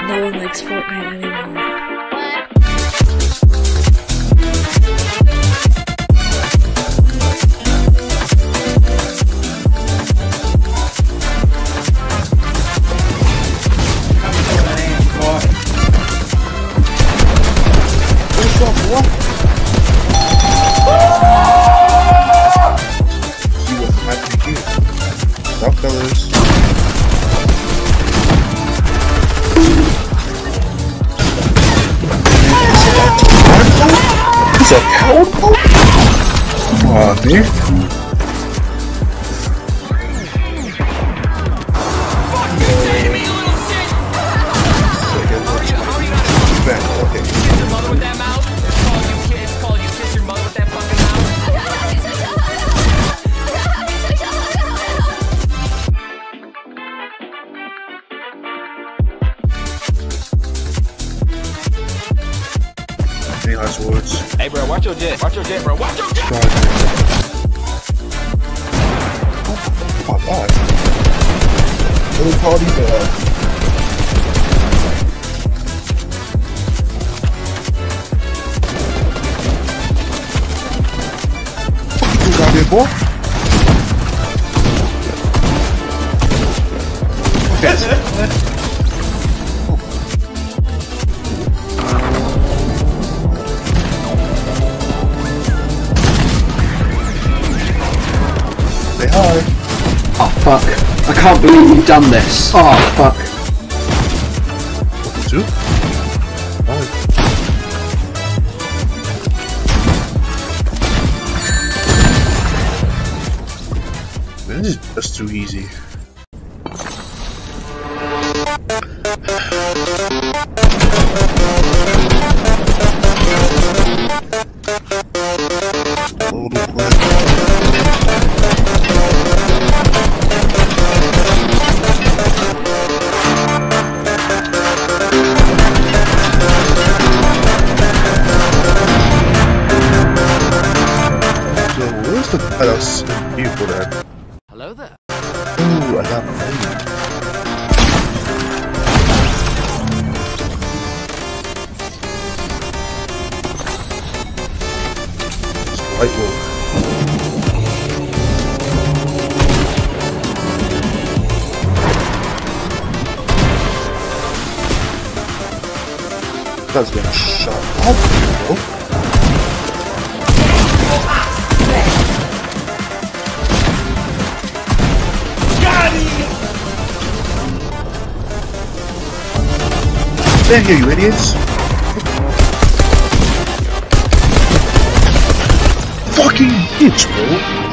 No one likes Fortnite anymore. He's a coward? Aw, dude. Any last words? Hey bro, watch your jet, bro, watch your jet! Oh my god. Little party bell. Who's out there, boy? Say hi. Oh fuck. I can't believe you've done this. Oh fuck. What to do? Hi. Man, this is just too easy. What else beautiful there? Hello there. Ooh, I got money. It's white wool. That's getting shot up, bro. Stand here, you idiots! Fucking bitch, bro!